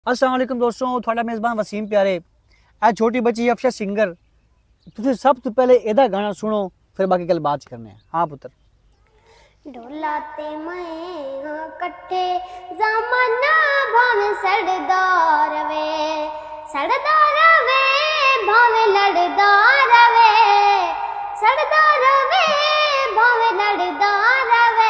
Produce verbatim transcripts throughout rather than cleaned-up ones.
अस्सलाम वालेकुम दोस्तों, थोड़ा मेज़बान वसीम प्यारे। आज छोटी बच्ची अफशा सिंगर, तुझे सब तो पहले एदा गाना सुनो, फिर बाकी कल बात करने हैं। हाँ पुत्र। ढोलाते मैं हाँ कट्ठे ज़माना भावे सड़दार वे सड़दार वे भावे लड़दार वे सड़दार वे भावे लड़दार वे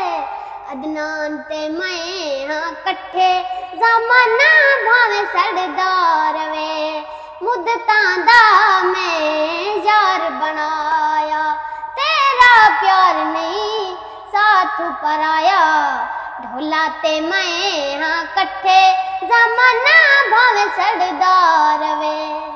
अदनान ते मैं हाँ कट्ठे ज़माना भावे सड़दार वे मुद्दतां दा मैं यार बनाया तेरा प्यार नहीं साथ पराया ढोलाते मैं हाँ कट्ठे ज़माना भावे सड़दार वे।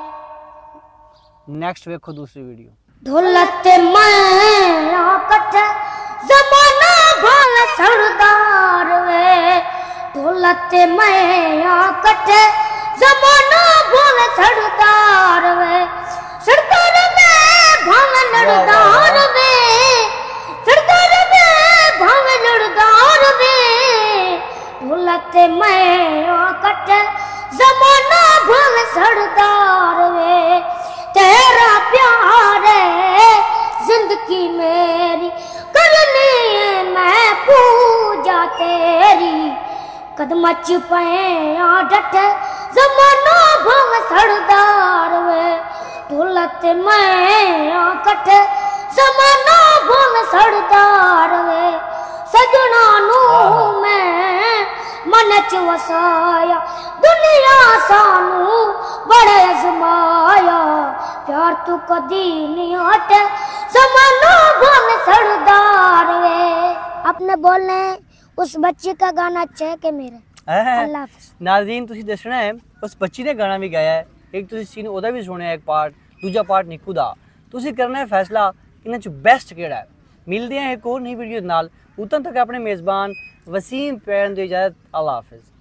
नेक्स्ट देखो दूसरी वीडियो। ढोलाते मैं हाँ कट्ठे ज़माना भावे सड़दार वे ढोलाते मैं हाँ कट्ठे ज़माना भावे सड़दार वे सड़दार वे भावे लड़दार वे सड़दार वे भावे लड़दार वे ढोलाते मैं हाँ कट्ठे ज़माना भावे सड़दार वे तेरा प्यार है जिंदगी मेरी करनी है मैं पूजा तेरी कदम च पे आ डटे ज़माना भावे सड़दार वे ढोलाते मैं आ कट्ठे ज़माना भावे सड़दार वे सजना नू मैं मन च वसाया दुनिया सानू बड़े अजमाया प्यार तू कदी नहीं हटे ज़माना भावे सड़दार वे। अपने बोलने उस बच्चे का गाना अच्छा है कि मेरा? अल्लाह हाफ़िज़। नाज़रीन तुसी दसना है उस बच्ची ने गाना भी गाया है, एक तुसी सीन ओदा भी सुने एक पार्ट, दूजा पार्ट निक्कू दा। तुसी करना है फैसला इन्हां च बेस्ट केड़ा है। मिलदे हैं एक और नई वीडियो नाल, उतन तक अपने मेज़बान वसीम पैन दी इजाज़त। अल्लाह हाफ़िज़।